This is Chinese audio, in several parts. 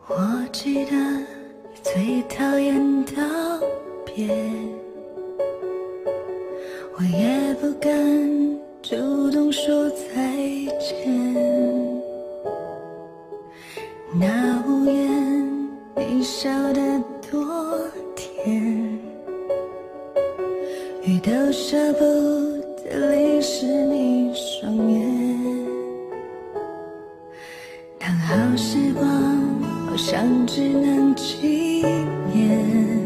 我记得最讨厌道别，我也不敢主动说再见。那无言你笑得多甜，雨都舍不得淋湿你双眼。当好时光好像只能纪念，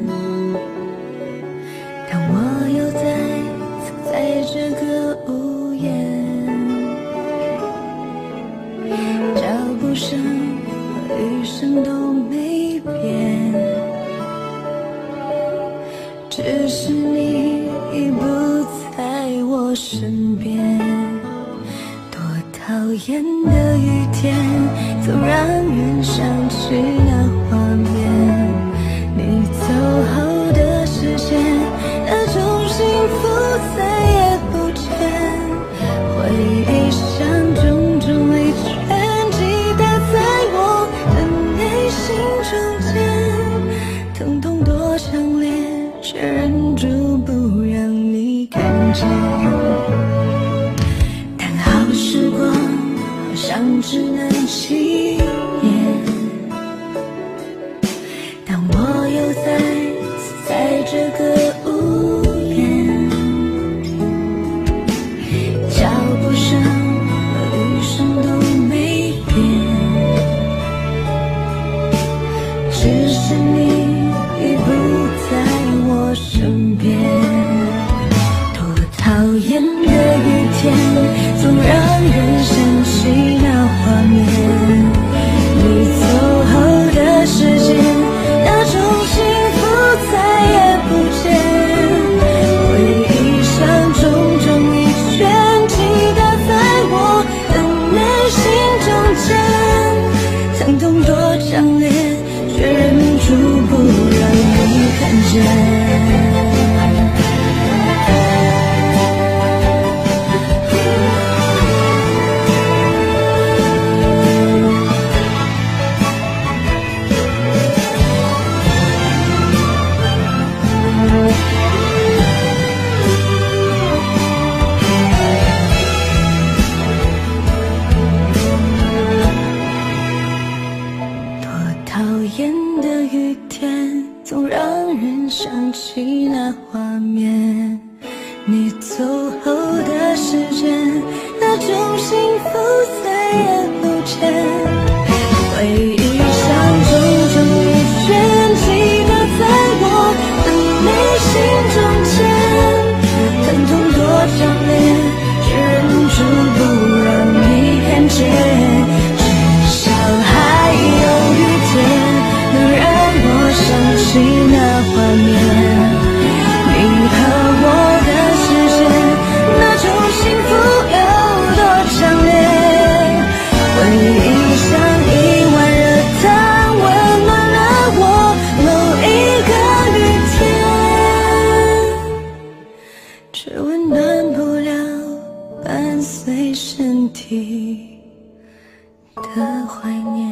当我又再次在这个屋檐，脚步声和雨声都没变，只是你已不在我身边。多讨厌的雨天，总让人想起那画面，你走后的时间，那种幸福再也不见。回忆像种种微圈，击打在我的内心中间，疼痛多强烈，却忍住不让你看见。但好时光好像只能纪念，当我又再次在这个屋檐，脚步声和雨声都没变，只是你已不在我身边。多讨厌的雨天，总让人想起那画面，你走后的时间，那种幸福再也不见。回忆像种种一圈，击打在我的内心中间，疼痛多强烈，却忍住不让你看见。讨厌的雨天，总让人想起那画面，你走后的时间，那种幸福再也不见。回忆像种种一圈，击打在我的内心中间，疼痛多强烈，却忍住不让你看见。至少还有雨能让我想起那画面，你和我的时间，那种幸福有多强烈。回忆像一碗热汤，温暖了我某一个雨天，却温暖不了伴随身体的怀念。